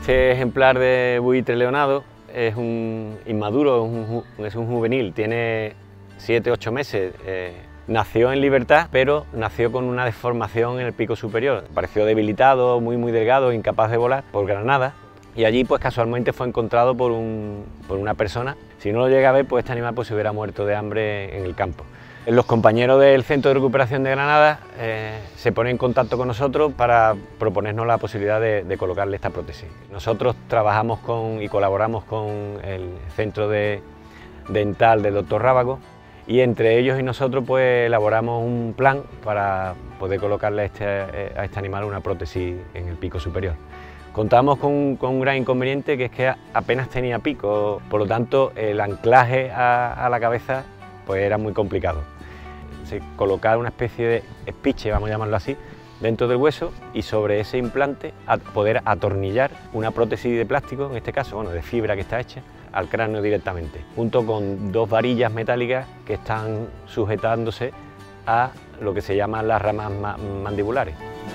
Este ejemplar de buitre leonado es un inmaduro, es un juvenil, tiene 7-8 meses. Nació en libertad, pero nació con una deformación en el pico superior. Pareció debilitado, muy delgado, incapaz de volar por Granada. Y allí pues casualmente fue encontrado por una persona. Si no lo llega a ver, pues este animal pues se hubiera muerto de hambre en el campo. Los compañeros del Centro de Recuperación de Granada se ponen en contacto con nosotros para proponernos la posibilidad de colocarle esta prótesis. Nosotros trabajamos y colaboramos con el Centro Dental del Dr. Rábago y entre ellos y nosotros pues elaboramos un plan para poder colocarle a este animal una prótesis en el pico superior. Contamos con un gran inconveniente, que es que apenas tenía pico, por lo tanto el anclaje a la cabeza pues era muy complicado. Colocar una especie de espiche, vamos a llamarlo así, dentro del hueso y sobre ese implante poder atornillar una prótesis de plástico, en este caso de fibra que está hecha, al cráneo directamente, junto con dos varillas metálicas que están sujetándose a lo que se llaman las ramas mandibulares.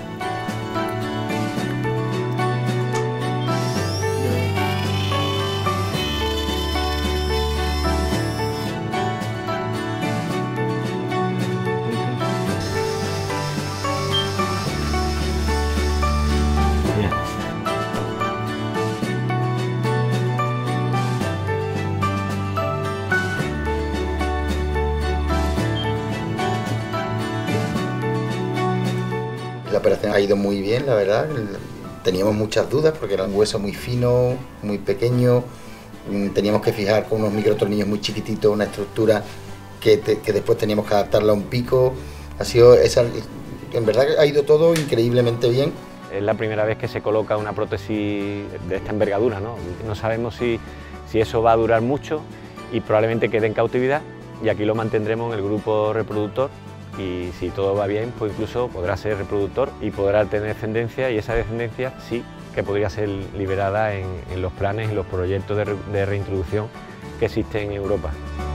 La operación ha ido muy bien, la verdad. Teníamos muchas dudas porque era un hueso muy fino, muy pequeño. Teníamos que fijar con unos microtornillos muy chiquititos una estructura que después teníamos que adaptarla a un pico. En verdad ha ido todo increíblemente bien. Es la primera vez que se coloca una prótesis de esta envergadura, ¿no? No sabemos si eso va a durar mucho y probablemente quede en cautividad, y aquí lo mantendremos en el grupo reproductor. Y si todo va bien, pues incluso podrá ser reproductor y podrá tener descendencia, y esa descendencia sí que podría ser liberada en los planes y los proyectos de reintroducción que existen en Europa.